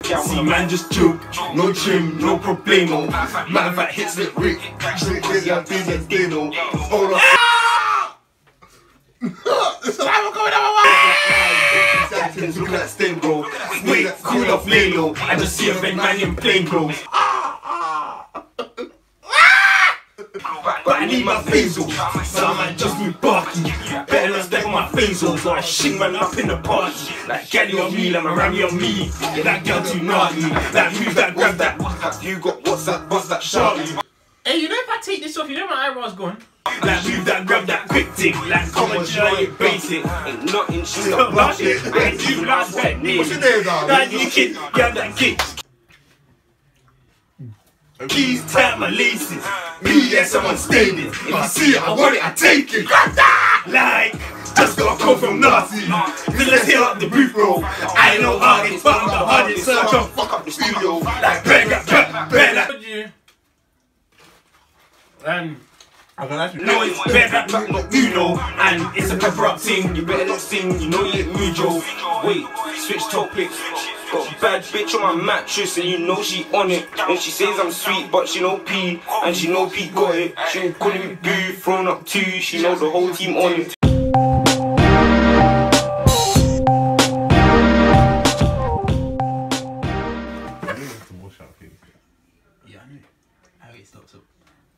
See man just joke, no trim, no problemo. Man that hits it Rick, shit crazy and things like Dino. Hold on. I'm going look at that stain, bro. Wait, cool off, lay low. I just see a red man in plain clothes. But I need my phasal. Some man just be barky. Better not step on my phasals, or I shit man up in the party. Like Gally on me, like my Rami on me. Yeah, that girl too naughty. That move, that grab that. You got what's that Charlie? Hey, you know if I take this off, you know my eyebrow's gone. Like move that, grab that quick thing. Like comment, you know you basic. Ain't nothing, shit up bullshit. Ain't you last wet name. What's your name, dog? That new kid, grab that kick. Keys, tap my laces. Me, yeah, someone stained it. If I see it, I want it, I take it. Like, just got a call from Nazi. Then let's hit up the booth, bro. I ain't no artist, but I'm the hardest, so I can't fuck up the studio. Like, better. No, it's better, not Uno. And it's a cover up thing. You better not sing, you know you ain't Mujo. Wait, switch topics. Got a bad bitch on my mattress and you know she on it. And she says I'm sweet but she know P. And she know P got it. She ain't calling me boo, thrown up too. She know the whole team on it. Yeah, I know. How it starts up.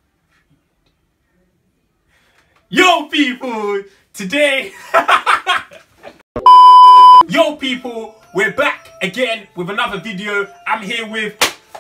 Yo people, today yo people, we're back again with another video. I'm here with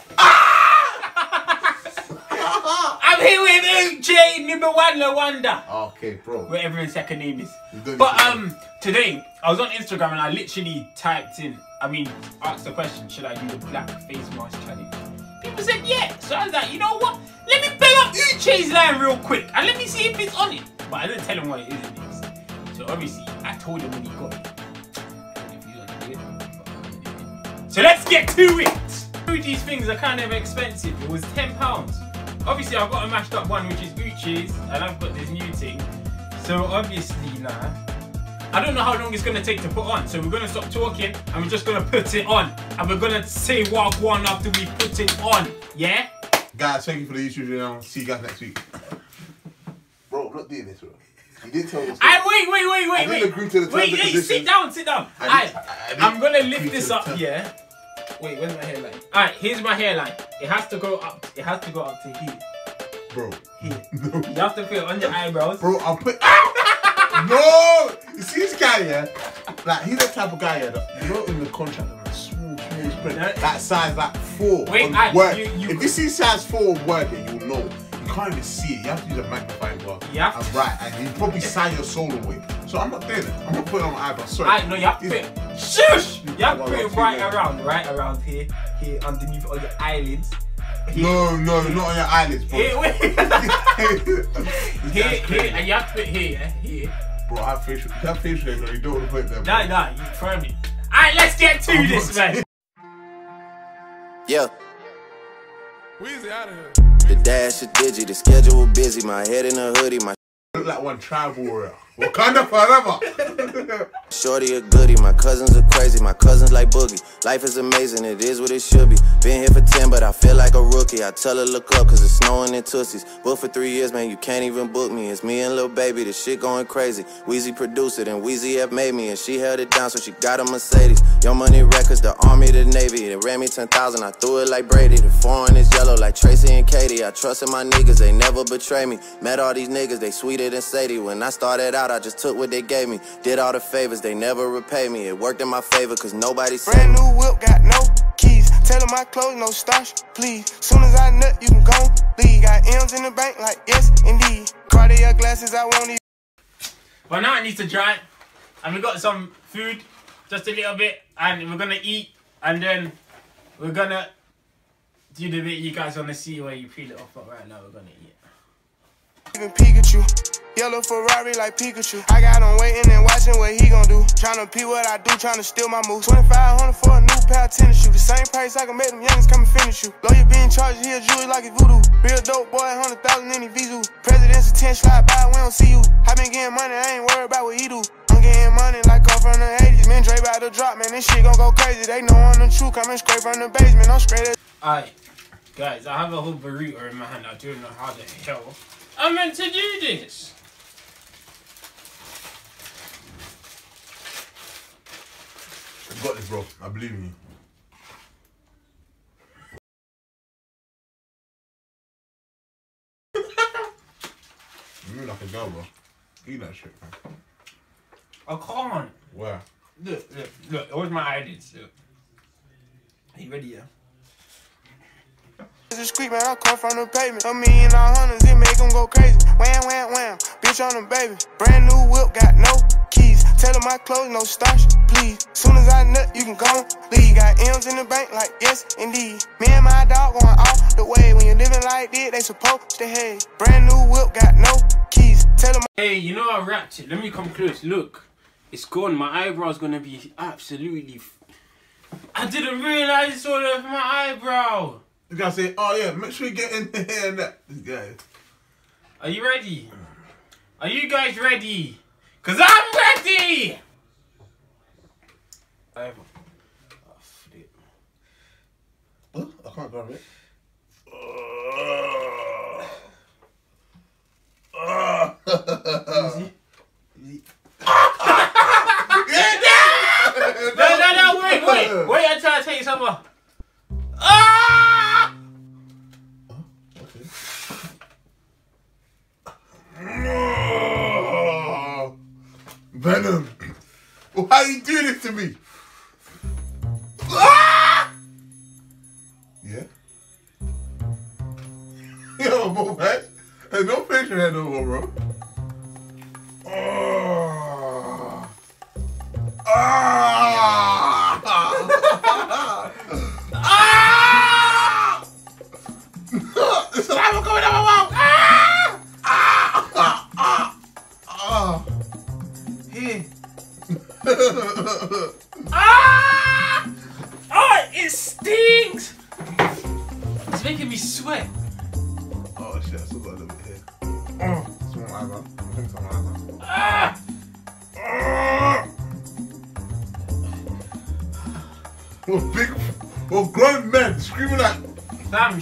I'm here with Uche, number one, no wonder. Okay, bro. Whatever his second name is. But today I was on Instagram and I literally typed in, asked the question, should I do the black face mask challenge? People said yeah. So I was like, you know what? Let me bring up Uche's line real quick and let me see if it's on it. But I didn't tell him what it is next. So obviously I told him when he got it. So let's get to it! These things are kind of expensive. It was £10. Obviously I've got a mashed up one which is Uche's and I've got this new thing. So obviously now, I don't know how long it's going to take to put on. So we're going to stop talking and we're just going to put it on. And we're going to say wagwan after we put it on. Yeah? Guys, thank you for the YouTube video. See you guys next week. Bro, I'm not doing this, bro. You did tell us. Wait. I didn't agree to the terms and conditions. Sit down. I'm going to lift this up here. Wait, where's my hairline? Alright, here's my hairline. It has to go up. It has to go up to here. Bro. Here. No. You have to put it on your eyebrows. Bro, I'll put... No! You see this guy, yeah? Like, he's the type of guy, yeah, that, you know, in the contract, like, small print, that size, like, 4 on Word. If you see size 4 on Word, then you'll know. You can't even see it. You have to use a magnifying glass. And right, and you probably sign your soul away. So I'm not doing it. I'm not putting it on my eyebrows. Sorry. No, you have to put it. Shush! You have to put it right around here, underneath all your eyelids. Here. No, not on your eyelids, bro. Here, and you have to put it here. Bro, I have facial hair, bro. You don't want to put it there, bro. Nah, you throw me. Alright, let's get to this, man. Yeah. Weezy out of here. The dash is digi, the schedule busy, my head in a hoodie, my look like one tribal warrior. Wakanda forever. shorty a goodie, my cousins are crazy, my cousins like Boogie. Life is amazing, it is what it should be. Been here for 10, but I feel like a rookie. I tell her look up, cause it's snowing in Tootsies. Booked for 3 years, man, you can't even book me. It's me and Lil Baby, the shit going crazy. Weezy produced it, and Weezy F made me, and she held it down, so she got a Mercedes. Young Money Records, the Army, the Navy. It ran me 10,000, I threw it like Brady. The foreign is yellow like Tracy and Katie. I trusted my niggas, they never betray me. Met all these niggas, they sweeter than Sadie. When I started out, I just took what they gave me. Did all the favors, they never repay me. It worked in my favor, cause nobody said brand new whip, got no keys. Tell them my clothes, no starch, please. Soon as I nut, you can go leave. Got M's in the bank, like yes, indeed. Cartier glasses, I won't even. Well, now it needs to dry. And we got some food, just a little bit. And we're gonna eat. And then we're gonna do the bit you guys wanna see where you peel it off. But right now, we're gonna eat. Even Pikachu. Yellow Ferrari like Pikachu. I got him waiting and watching what he gon' do. Tryna pee what I do, tryna steal my moves. 2,500 for a new pair of tennis shoes. The same price I can make them youngins come and finish you. Lawyer being charged, he a jewelry like a voodoo. Real dope boy, 100,000 in his Vizu. President's 10 slide by, we don't see you. I been getting money, I ain't worried about what he do. I'm getting money like I'm from the 80s. Man, Dre about to drop, man, this shit gon' go crazy. They know I'm the truth, coming straight from the basement. I'm straight as... Alright, guys, I have a whole burrito in my hand. I don't know how the hell I'm meant to do this. You got this, bro. I believe in you. You move like a girl, bro. Eat that shit, man. I can't. Where? Look. Where's my eyelids? Look. Are you ready, yeah? The street, man, I come from the pavement. $1 million, hundreds, it make them go crazy. Wham, wham, wham, bitch on them, baby. Brand new whip, got no keys. Tell them my clothes, no starch, please. Soon as I nut, you can go leave. Got M's in the bank, like yes, indeed. Me and my dog going all the way. When you living like this, they supposed to hate. Brand new whip, got no keys. Tell them. Hey, you know I wrapped it. Let me come close. Look, it's gone. My eyebrow's gonna be absolutely. I didn't realize it's all over my eyebrow. You guys say, oh yeah, make sure you get in here and that. This guy. Are you ready? Are you guys ready? Cause I'm ready! Oh, flip. Oh, I can't grab it. Easy. No, wait until I take some off. Ah! Okay. Venom. Why are you doing this to me? Ah! Yeah? Yo, bro, man. There's no facial hair no more, bro. Oh. Ah! Ah! The saliva coming out my mouth! Ah! Here. Ah! Oh, it stinks! It's making me sweat. Oh shit, I still got a little bit here. Oh, it's my eyebrow. I think it's on my eyebrow. Ah! We're grown men screaming like. Damn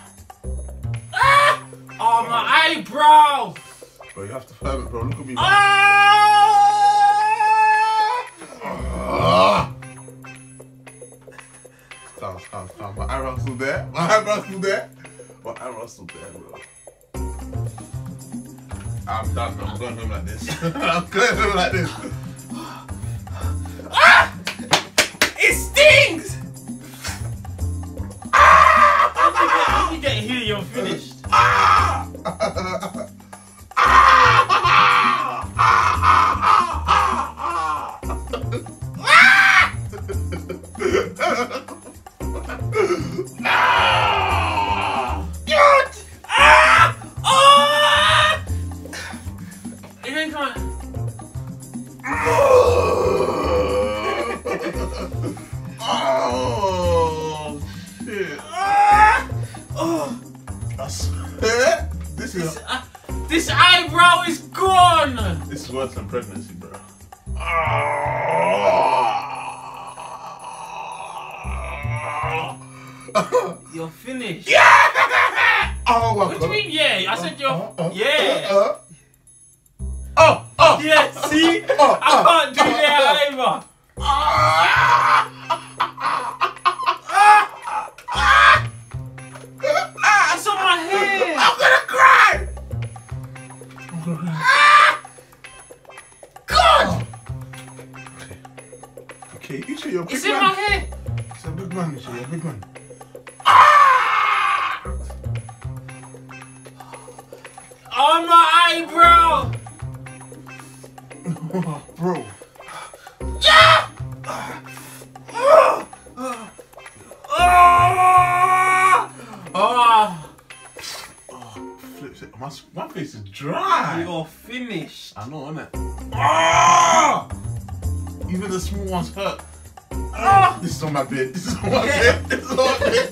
Ah! Oh, my eyebrow! Bro, you have to firm it, bro. Look at me. Ah! Calm. My eyebrow's still there. My eyebrow's still there, bro. I'm done, man. I'm going home like this. I'm going home like this. Ah! It stings! Ah! When you get here, you're finished. Ah! Oh shit! I swear, this eyebrow is gone. This is worse than pregnancy, bro. You're finished. Yeah! Oh my God. What do you mean? Yeah, I said you're. Yeah. Yeah. See, I can't do that either. It's on my hair. I'm gonna cry. God. Okay, Uche, you're a big It's man. in my hair. It's a big man, Uche, you're a big man. On my eyebrow. Bro. Yeah. Flips it. My face is dry. You're finished. I know, innit? Even the small ones hurt. This is on my bed. This is on my bed. This is on my bed.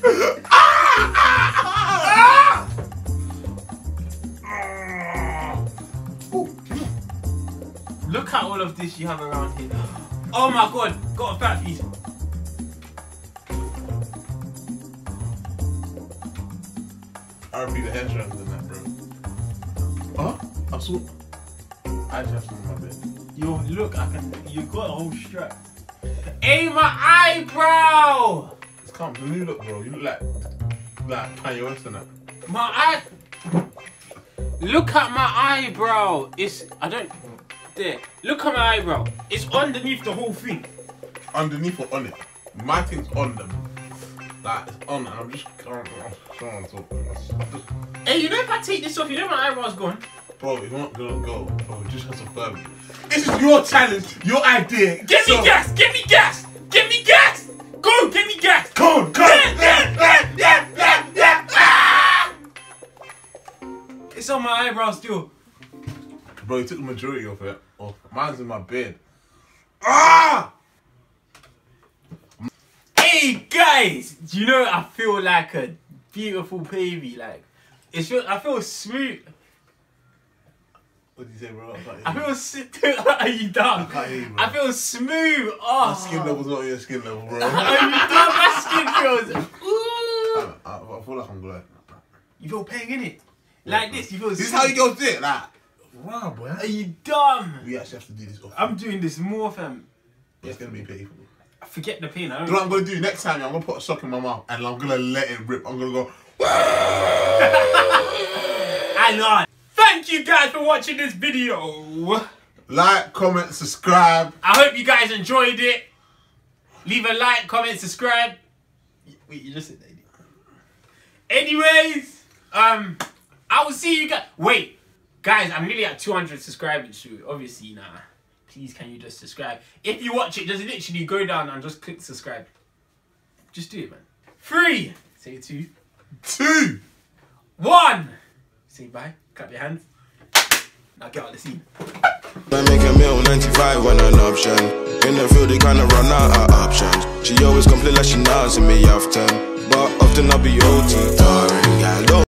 Look at all of this. this you have around here? Oh my god, got a fat piece. I repeat the hair strands than that, bro. Huh? I saw. I just on my bed. Yo, look, you got a whole strap. Hey, my eyebrow! It's calm. The new look, bro. You look like Kanye West and that. My eye. Look at my eyebrow. There. Look at my eyebrow. It's underneath the whole thing. Underneath or on it? My thing's on them. Like, it's on, and I'm just trying to talk. Hey, you know if I take this off, you know my eyebrow's gone? Bro, if you're not gonna go, bro, just have some fun. This is your challenge, your idea. Give me gas! Give me gas! Give me gas! Go! Give me gas! Go! Yeah! Ah! It's on my eyebrow still. Bro, you took the majority of it. Oh, mine's in my bed. Ah! Hey guys, do you know I feel like a beautiful baby? Like, I feel smooth. What did you say, bro? I feel are you dumb? I can't hear you, bro. I feel smooth. Oh. My skin level's not your skin level, bro. Are you dumb? My skin feels. Ooh. I feel like I'm glad. You feel pain in it? Like this, you feel. This is how you girls do it, like. Wow, boy. Are you dumb? We actually have to do this often. I'm doing this more, fam. It's gonna be painful. Forget the pain. You know what I'm gonna do next time? I'm gonna put a sock in my mouth and I'm gonna let it rip. I'm gonna go. I know. Thank you guys for watching this video. Like, comment, subscribe. I hope you guys enjoyed it. Leave a like, comment, subscribe. Wait, you just said that. Anyways, I will see you guys. Wait, guys, I'm nearly at 200 subscribers. So obviously, nah. Please, can you just subscribe? If you watch it, just literally go down and just click subscribe. Just do it, man. 3. Say 2. 2. 1. Say bye. Clap your hands. Now get out of the scene. I make a meal 95 when an option. In the field, they kinda run out of options. She always complain like she knows me often. But often I'll be OT, tiring, girl.